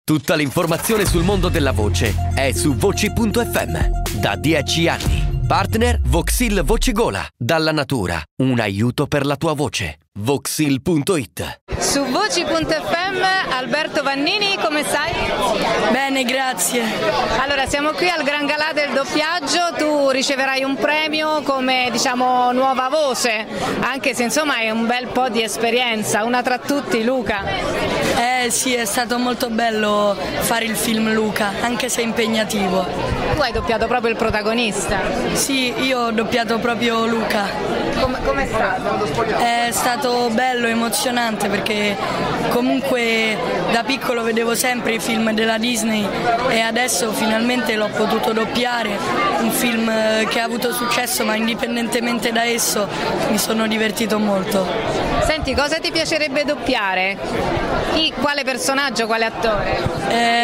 Tutta l'informazione sul mondo della voce è su Voci.fm. Da 10 anni. Partner Voxil Voce Gola. Dalla natura. Un aiuto per la tua voce. Voxil.it. Su Voci.fm, Alberto Vannini, come stai? Bene, grazie. Allora, siamo qui al Gran Galà del doppiaggio, tu riceverai un premio come, diciamo, nuova voce, anche se insomma hai un bel po' di esperienza, una tra tutti, Luca. Sì, è stato molto bello fare il film Luca, anche se impegnativo. Tu hai doppiato proprio il protagonista. Sì, io ho doppiato proprio Luca. Com'è stato? È stato bello, emozionante, perché comunque da piccolo vedevo sempre i film della Disney e adesso finalmente l'ho potuto doppiare, un film che ha avuto successo, ma indipendentemente da esso mi sono divertito molto. Senti, cosa ti piacerebbe doppiare? Quale personaggio, quale attore?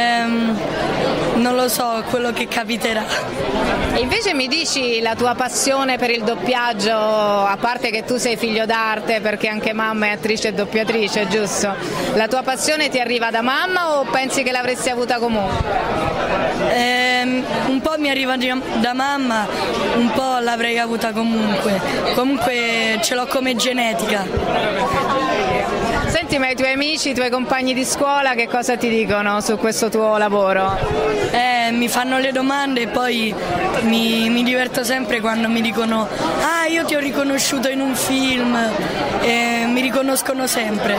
Non lo so, quello che capiterà. E invece mi dici la tua passione per il doppiaggio, a parte che tu sei figlio d'arte perché anche mamma è attrice e doppiatrice, giusto? La tua passione ti arriva da mamma o pensi che l'avresti avuta comunque? Un po' mi arriva da mamma, un po' l'avrei avuta comunque. Comunque ce l'ho come genetica. Senti, ma i tuoi amici, i tuoi compagni di scuola che cosa ti dicono su questo tuo lavoro? Mi fanno le domande e poi mi diverto sempre quando mi dicono «Ah, io ti ho riconosciuto in un film», e mi riconoscono sempre.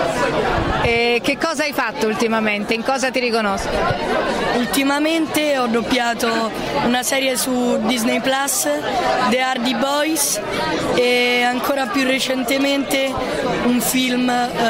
E che cosa hai fatto ultimamente? In cosa ti riconoscono? Ultimamente ho doppiato una serie su Disney Plus, The Hardy Boys, e ancora più recentemente un film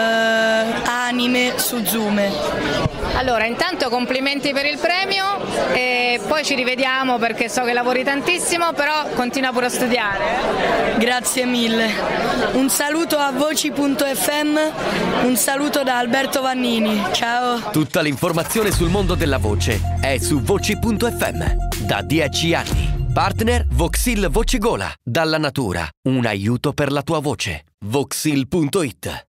anime su Zume. Allora, intanto complimenti per il premio e poi ci rivediamo perché so che lavori tantissimo, però continua pure a studiare. Grazie mille. Un saluto a Voci.fm, un saluto da Alberto Vannini. Ciao. Tutta l'informazione sul mondo della voce è su Voci.fm. Da 10 anni. Partner Voxil Voce Gola. Dalla natura. Un aiuto per la tua voce. Voxil.it.